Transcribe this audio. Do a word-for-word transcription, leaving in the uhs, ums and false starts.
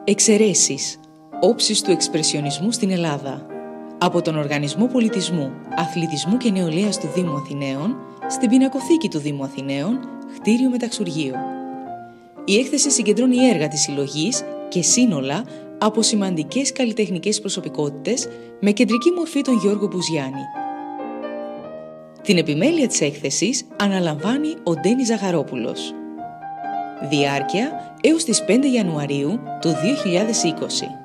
Εξαιρέσεις. Όψεις του εξπρεσιονισμού στην Ελλάδα. Από τον Οργανισμό Πολιτισμού, Αθλητισμού και Νεολαίας του Δήμου Αθηναίων στην Πινακοθήκη του Δήμου Αθηναίων, κτίριο Μεταξουργείο. Η έκθεση συγκεντρώνει έργα της συλλογής και σύνολα από σημαντικές καλλιτεχνικές προσωπικότητες με κεντρική μορφή τον Γιώργο Μπουζιάννη. Την επιμέλεια της έκθεσης αναλαμβάνει ο Ντένις Ζαχαρόπουλος. Διάρκεια έως τις πέντε Ιανουαρίου του δύο χιλιάδες είκοσι.